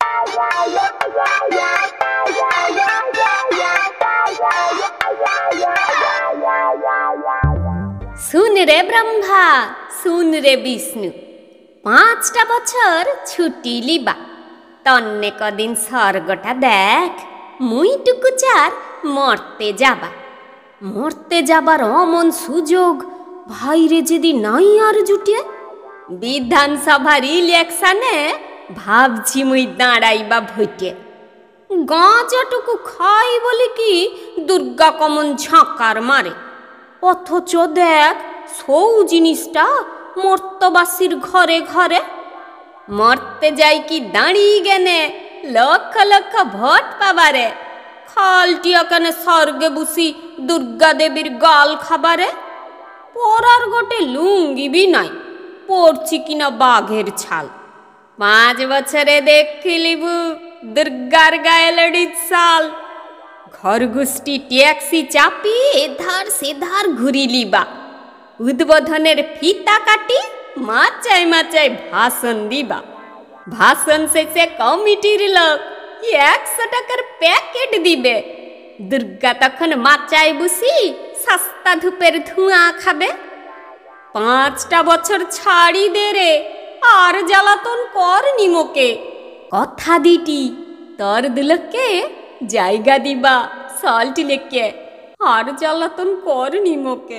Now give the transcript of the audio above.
सुन रे ब्रह्मा सुन रे विष्णु 5टा बछर छुट्टी लिबा तन्ने कदिन स्वर्गटा देख मुई टुकुचार मरते जाबार अमन सुযোগ भाईरे जेदी नाई आर जुटिए विधानसभार इलेक्शने भाबछि मुई दाঁড়াইবা भोटे गाँजाटुकु खाई बोली कि दुर्गा कमन झाँकार मारे অথচ দেখ সৌ জিনিসটা মর্তবাসীর ঘরে ঘরে মরতে যাই কি দাঁড়িয়ে গেনে লক্ষ লক্ষ ভোট পাবারে খালটিয়া কেন স্বর্গে বুসি দুর্গা দেবীর গাল খাবারে পরার গোটে লুঙ্গি বি নাই পরছি কিনা বাঘের ছাল 5 বছরে দেখিলিবু দুর্গার গায়ে লড়িত সাল ঘরগুষ্টি ট্যাক্সি চাপি এধার সেধার ঘুরিলিবা উদ্বোধনের ফিতা কাটি মাচাই মাচাই ভাষণ দিবা ভাষণ শেষে কমিটির লোক 100 টাকার প্যাকেট দিবে দুর্গা তখন মাচাই বসি সস্তা ধূপের ধোঁয়া খাবে 5টা বছর ছাড়ি দে রে আর জ্বালাতন কর নিমকে কথা দিটি তোর দুলকে জায়গা দিবা সল্ট লেকে আর জ্বালাতন কর নিমকে